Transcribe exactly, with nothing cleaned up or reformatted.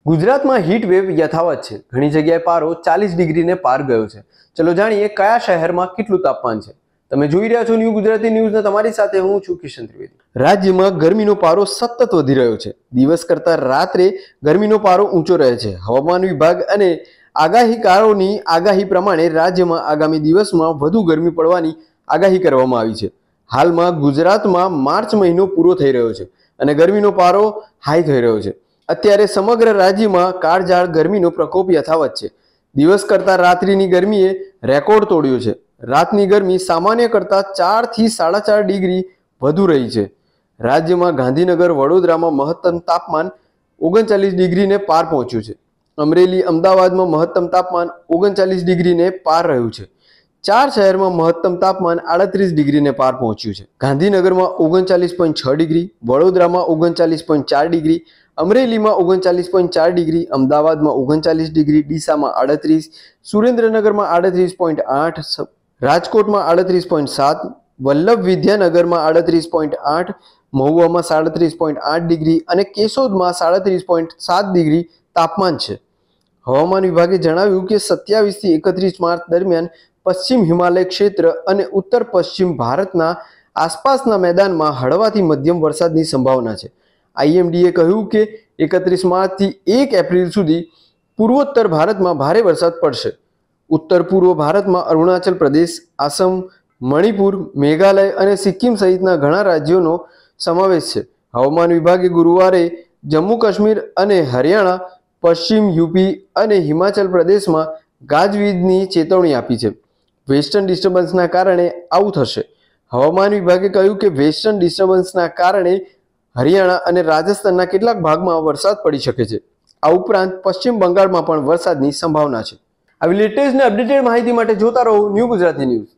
ગુજરાતમાં heat wave યથાવત છે। ઘણી જગ્યાએ પારો ચાલીસ ડિગ્રીને પાર ગયો છે। ચલો જાણીએ કયા શહેરમાં કેટલું તાપમાન છે। તમે જોઈ રહ્યા છો ન્યૂ ગુજરાતી ન્યૂઝને તમારી સાથે હું છું કિશન ત્રિવેદી। રાજ્યમાં ગરમીનો પારો સતત વધી રહ્યો છે। દિવસ કરતાં રાત્રે ગરમીનો પારો ઊંચો રહે છે। હવામાન વિભાગ અને આગાહીકારોની આગાહી પ્રમાણે રાજ્યમાં આગામી દિવસમાં વધુ ગરમી પડવાની આગાહી કરવામાં આવી છે। હાલમાં ગુજરાતમાં માર્ચ મહિનો પૂરો થઈ રહ્યો છે અને ગરમીનો પારો હાઈ થઈ રહ્યો છે। અત્યારે સમગ્ર રાજ્યમાં કાળઝાળ ગરમીનો પ્રકોપ યથાવત છે। દિવસ કરતાં રાત્રિની ગરમીએ રેકોર્ડ તોડ્યો છે। રાતની ગરમી સામાન્ય કરતાં ચાર થી સાડા ચાર ડિગ્રી વધુ રહી છે। રાજ્યમાં ગાંધીનગર વડોદરામાં મહત્તમ તાપમાન ઓગણચાલીસ ડિગ્રીને પાર પહોંચ્યું છે। અમરેલી અમદાવાદમાં મહત્તમ તાપમાન ઓગણચાલીસ ડિગ્રીને પાર રહ્યું છે। ચાર શહેરમાં મહત્તમ તાપમાન આડત્રીસ ડિગ્રીને પાર પહોંચ્યું છે। ગાંધીનગરમાં ઓગણચાલીસ પોઈન્ટ છ ડિગ્રી, વડોદરામાં ઓગણચાલીસ પોઈન્ટ ચાર ડિગ્રી, અમરેલીમાં ઓગણચાલીસ પોઈન્ટ ચાર ડિગ્રી, અમદાવાદમાં ઓગણચાલીસ ડિગ્રી, ડીસામાં આડત્રીસ, સુરેન્દ્રનગરમાં આડત્રીસ પોઈન્ટ આઠ, રાજકોટમાં આડત્રીસ પોઈન્ટ સાત, વલ્લભ વિદ્યાનગરમાં આડત્રીસ પોઈન્ટ આઠ, મહુવામાં સાડત્રીસ પોઈન્ટ આઠ ડિગ્રી અને કેશોદમાં સાડત્રીસ પોઈન્ટ સાત ડિગ્રી તાપમાન છે। હવામાન વિભાગે જણાવ્યું કે સત્યાવીસ થી એકત્રીસ માર્ચ દરમિયાન પશ્ચિમ હિમાલય ક્ષેત્ર અને ઉત્તર પશ્ચિમ ભારતના આસપાસના મેદાનમાં હળવાથી મધ્યમ વરસાદની સંભાવના છે। આઈએમડીએ કહ્યું કે એકત્રીસ માર્ચથી એક એપ્રિલ સુધી પૂર્વોત્તર ભારતમાં ભારે વરસાદ પડશે। ઉત્તર પૂર્વ ભારતમાં અરુણાચલ પ્રદેશ, આસામ, મણિપુર, મેઘાલય અને સિક્કિમ સહિતના ઘણા રાજ્યોનો સમાવેશ છે। હવામાન વિભાગે ગુરુવારે જમ્મુ કાશ્મીર અને હરિયાણા, પશ્ચિમ યુપી અને હિમાચલ પ્રદેશમાં ગાજવીજની ચેતવણી આપી છે। વેસ્ટર્ન ડિસ્ટર્બન્સના કારણે આવું થશે। હવામાન વિભાગે કહ્યું કે વેસ્ટર્ન ડિસ્ટર્બન્સના કારણે હરિયાણા અને રાજસ્થાનના કેટલાક ભાગમાં વરસાદ પડી શકે છે। આ ઉપરાંત પશ્ચિમ બંગાળમાં પણ વરસાદની સંભાવના છે। આવી લેટેસ્ટ અને અપડેટેડ માહિતી માટે જોતા રહો ન્યૂ ગુજરાતી ન્યૂઝ।